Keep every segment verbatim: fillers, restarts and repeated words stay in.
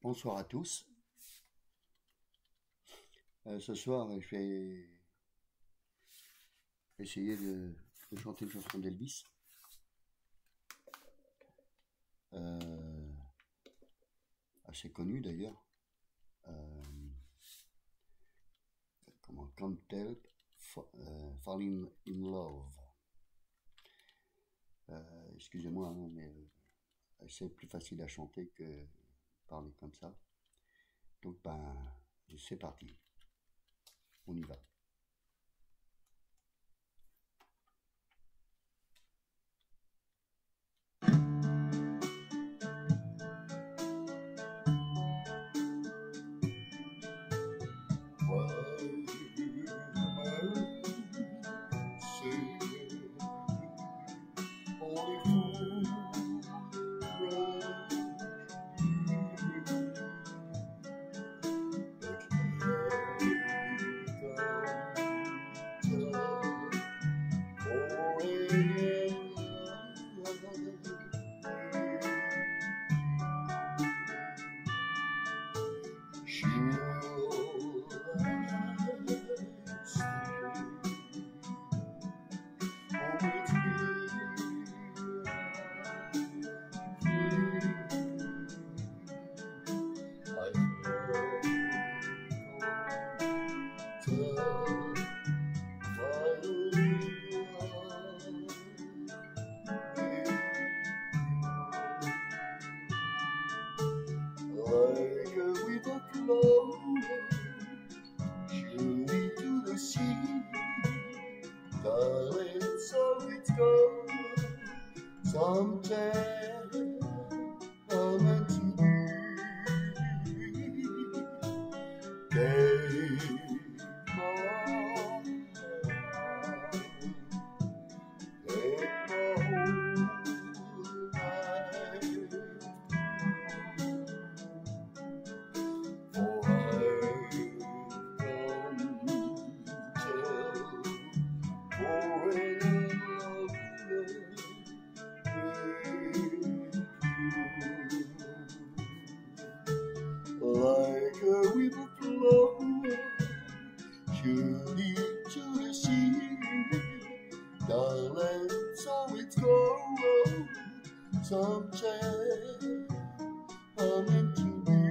Bonsoir à tous. Euh, ce soir, je vais essayer de, de chanter une chanson d'Elvis. Euh, assez connue d'ailleurs. Euh, comment Can't Help fa- euh, Falling in Love. Euh, excusez-moi, hein, mais euh, c'est plus facile à chanter que parler comme ça. Donc, ben, c'est parti. On y va. Like a river flow, surely to the sea, darling, so it goes. Someday I'm meant to be. Take my hand, take my whole life. For I've come to fall in love with you. Like a river flow, surely to the sea, darling, so it goes. Someday I'm meant to be.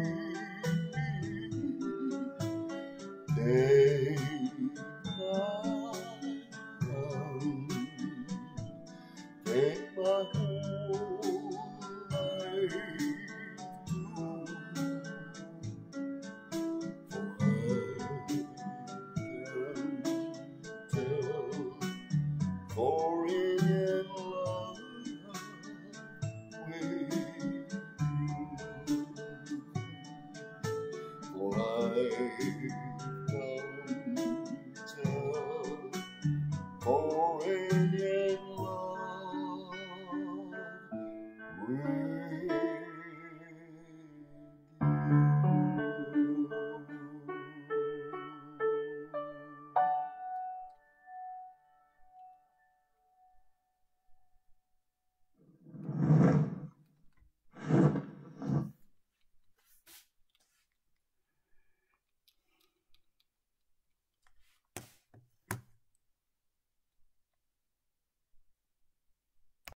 Take my hand, take my hand.